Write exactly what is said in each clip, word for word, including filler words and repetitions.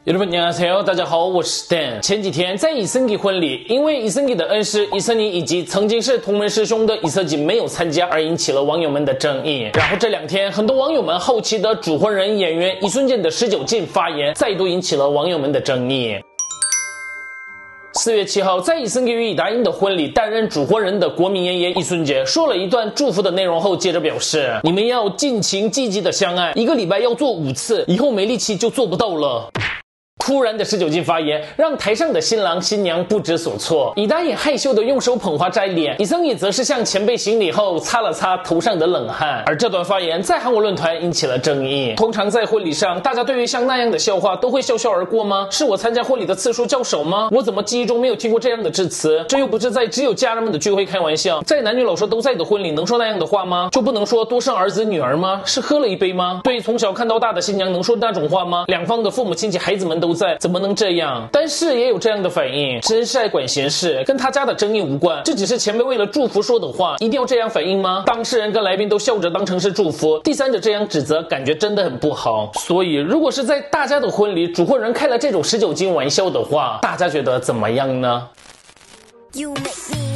여러분 안녕하세요，大家好，我是 Dan。前几天在以森吉婚礼，因为以森吉的恩师以森尼以及曾经是同门师兄的以色吉没有参加，而引起了网友们的争议。然后这两天，很多网友们好奇的主婚人演员伊孙健的十九禁发言，再度引起了网友们的争议。四月七号，在以森吉与以达英的婚礼担任主婚人的国民爷爷伊孙杰说了一段祝福的内容后，接着表示：“你们要尽情积极的相爱，一个礼拜要做五次，以后没力气就做不到了。”突然的十九禁发言让台上的新郎新娘不知所措，以达也害羞的用手捧花摘脸，以森也则是向前辈行礼后擦了擦头上的冷汗。而这段发言在韩国论坛引起了争议。通常在婚礼上，大家对于像那样的笑话都会笑笑而过吗？是我参加婚礼的次数较少吗？我怎么记忆中没有听过这样的致辞？这又不是在只有家人们的聚会开玩笑，在男女老少都在的婚礼能说那样的话吗？就不能说多生儿子女儿吗？是喝了一杯吗？对从小看到大的新娘能说那种话吗？两方的父母亲戚孩子们都在，怎么能这样？但是也有这样的反应，真是爱管闲事，跟他家的争议无关，这只是前辈为了祝福说的话，一定要这样反应吗？当事人跟来宾都笑着当成是祝福，第三者这样指责，感觉真的很不好。所以如果是在大家的婚礼，主婚人开了这种十九禁玩笑的话，大家觉得怎么样呢？ You make me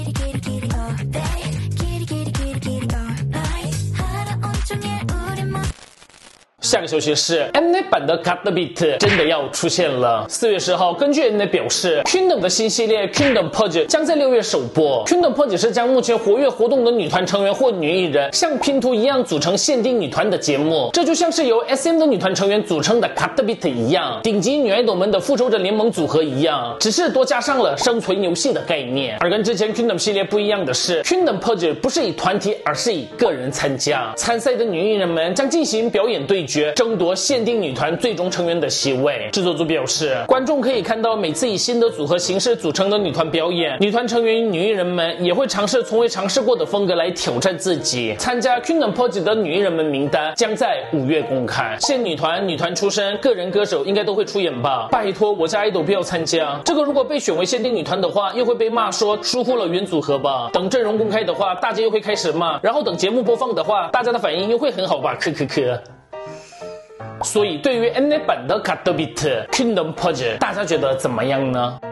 下个消息是 Mnet 版的 Cut the Beat 真的要出现了。四月十号，根据 Mnet 表示 ，Kingdom 的新系列 Kingdom Purge 将在六月首播。Kingdom Purge 是将目前活跃活动的女团成员或女艺人像拼图一样组成限定女团的节目，这就像是由 S M 的女团成员组成的 Cut the Beat 一样，顶级女爱豆们的复仇者联盟组合一样，只是多加上了生存游戏的概念。而跟之前 Kingdom 系列不一样的是 ，Kingdom Purge 不是以团体，而是以个人参加。参赛的女艺人们将进行表演对决。争夺限定女团最终成员的席位。制作组表示，观众可以看到每次以新的组合形式组成的女团表演，女团成员与女艺人们也会尝试从未尝试过的风格来挑战自己。参加 Kingdom Purge 的女艺人们名单将在五月公开。现女团、女团出身、个人歌手应该都会出演吧？拜托，我家爱豆不要参加。这个如果被选为限定女团的话，又会被骂说疏忽了原组合吧？等阵容公开的话，大家又会开始骂，然后等节目播放的话，大家的反应又会很好吧？科科科。所以，对于 Mnet 版的 Cut the Beat Kingdom Purge， 大家觉得怎么样呢？